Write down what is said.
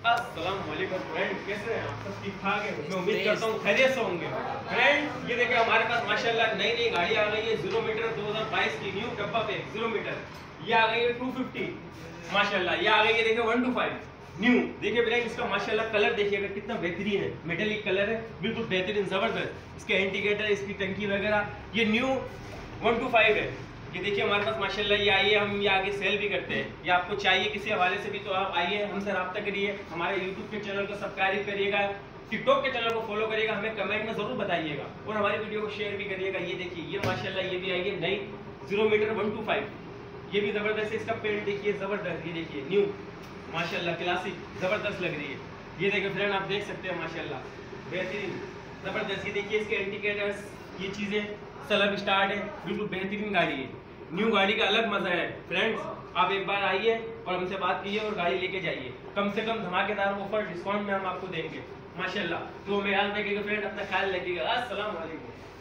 अस्सलाम वालेकुम फ्रेंड, कैसे हैं आप? सब ठीक ठाक है? मैं उम्मीद करता हूँ खैरियत से होंगे। फ्रेंड ये देखिए हमारे पास माशाल्लाह नई नई गाड़ी आ गई है। 0 मीटर 2022 की न्यू डब्बा पे 0 मीटर ये आ गई है 250 माशाल्लाह। ये आ गई है देखिए 125 न्यू। देखिए फ्रेंड इसका माशाल्लाह कलर देखिएगा कितना बेहतरीन है, मेटेलिक कलर है, बिल्कुल बेहतरीन जबरदस्त। इसके इंडिकेटर, इसकी टंकी वगैरह ये न्यू 125 है। ये देखिए हमारे पास माशाल्लाह ये आई है, हम ये आगे सेल भी करते हैं। ये आपको चाहिए किसी हवाले से भी तो आप आइए, हमसे रब्ता करिए। हमारे यूट्यूब के चैनल को सब्सक्राइब करिएगा, टिकटॉक के चैनल को फॉलो करिएगा, हमें कमेंट में जरूर बताइएगा और हमारी वीडियो को शेयर भी करिएगा। ये देखिए ये माशाल्लाह ये भी आई है नई 0 मीटर 125, ये भी जबरदस्त है। इसका पेंट देखिए जबरदस्त, ये देखिए न्यू माशाल्लाह क्लासिक जबरदस्त लग रही है। ये देखिए फ्रेंड आप देख सकते हैं माशाल्लाह बेहतरीन जबरदस्त। ये देखिए इसके इंडिकेटर्स, ये चीज़ें सलब स्टार्ट है, बिल्कुल बेहतरीन गाड़ी है। न्यू गाड़ी का अलग मजा है फ्रेंड्स। आप एक बार आइए और हमसे बात कीजिए और गाड़ी लेके जाइए। कम से कम धमाकेदार ऑफर डिस्काउंट में हम आपको देंगे माशाल्लाह। तो मैं याद रखिएगा फ्रेंड, अपना ख्याल रखिएगा। अस्सलाम वालेकुम।